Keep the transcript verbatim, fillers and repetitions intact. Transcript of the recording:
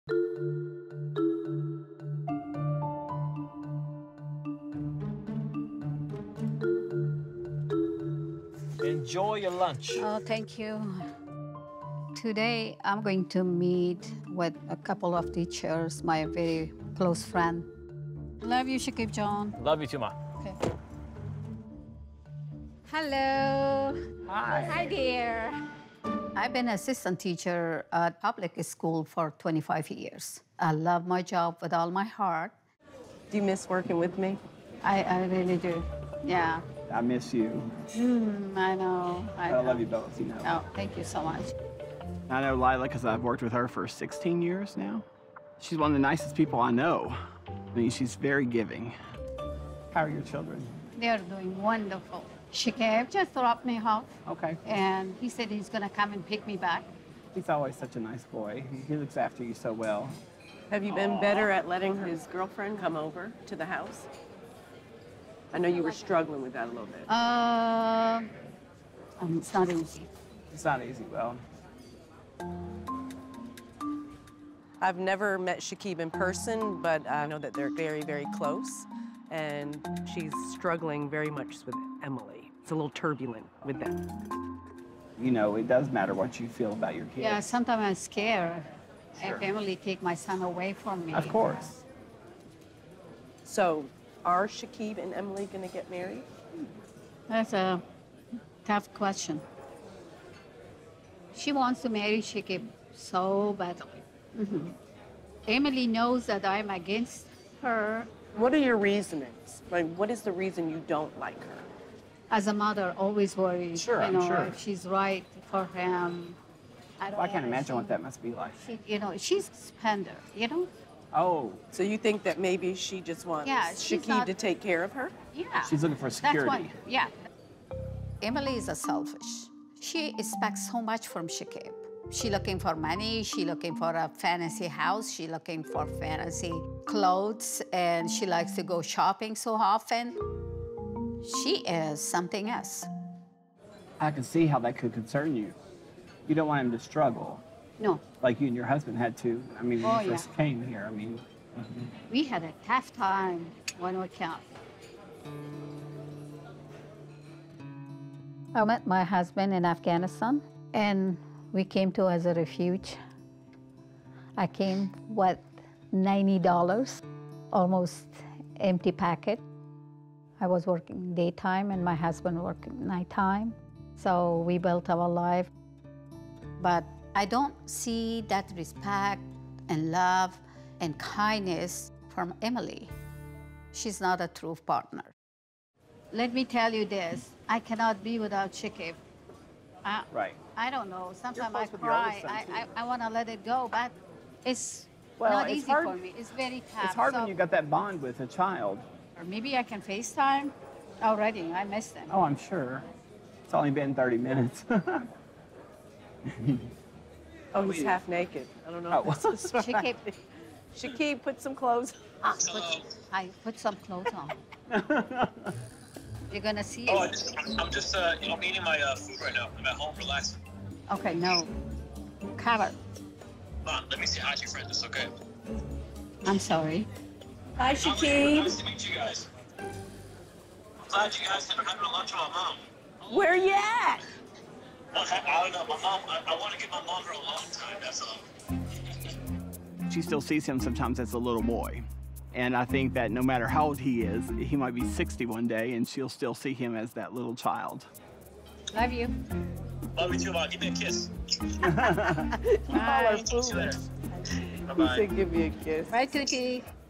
Enjoy your lunch. Oh, thank you. Today, I'm going to meet with a couple of teachers, my very close friend. Love you, Shakib John. Love you too, Ma. Okay. Hello. Hi. Hi, dear. I've been assistant teacher at public school for twenty-five years. I love my job with all my heart. Do you miss working with me? I, I really do. Yeah. I miss you. Mm, I know. I, I know. love you both, you know. Oh, thank you so much. I know Lila because I've worked with her for sixteen years now. She's one of the nicest people I know. I mean, she's very giving. How are your children? They're doing wonderful. Shakib just dropped me off, Okay. and he said he's going to come and pick me back. He's always such a nice boy. He- He looks after you so well. Have you been better at letting his girlfriend come over to the house? I know you were struggling with that a little bit. Uh, um, it's not easy. It's not easy, well. I've never met Shakib in person, but I know that they're very, very close. And she's struggling very much with Emily. It's a little turbulent with them. You know, it does matter what you feel about your kids. Yeah, sometimes I'm scared Sure. if Emily take my son away from me. Of course. So, are Shakib and Emily going to get married? That's a tough question. She wants to marry Shakib so badly. Mm-hmm. Emily knows that I'm against her. What are your reasonings? Like, what is the reason you don't like her? As a mother, always worried. Sure, you I'm know, sure. if she's right for him. I don't Well, I can't know, imagine she- what that must be like. She, you know, she's a spender, you know? Oh, So you think that maybe she just wants Yeah, she's Shakib not- to take care of her? Yeah. she's looking for That's what, security. yeah. Emily is a selfish. She expects so much from Shakib. She looking for money, she looking for a fancy house, she looking for fancy clothes, and she likes to go shopping so often. She is something else. I can see how that could concern you. You don't want him to struggle No, like you and your husband had to. I mean, when Oh, you first yeah. came here, I mean, we had a tough time when we came. I met my husband in Afghanistan, and we came to as a refuge. I came with ninety dollars, almost empty packet. I was working daytime and my husband working nighttime. So we built our life. But I don't see that respect and love and kindness from Emily. She's not a true partner. Let me tell you this, I cannot be without Shakib. I, right. I don't know, sometimes close I with your cry, other son, I, too. I, I want to let it go, but it's Well, not it's easy hard- for me. It's very tough. It's hard so, when you got that bond with a child. Or maybe I can FaceTime already, I miss them. Oh, I'm sure. It's only been thirty minutes. Oh, he's half naked. I don't know Oh. if this is right. Shakib, Shakib, put some clothes on. put, I put some clothes on. You're gonna see Oh, I it. just, I'm just, uh, I'm eating my uh, food right now. I'm at home relaxing. Okay, no. Cover. Mom, let me say hi to your friends. It's okay. I'm sorry. Hi, Nice Shakib. to meet you guys. I'm glad you guys are having a lunch with my mom. Where you at? I, I don't know. My mom, I, I want to give my mom her alone time. That's all. She still sees him sometimes as a little boy. And I think that no matter how old he is, he might be sixty one day, and she'll still see him as that little child. Love you. Love you too, Mom. Give me a kiss. Bye. Talk to you later. He Bye-bye. said, give me a kiss. Bye, Tuki.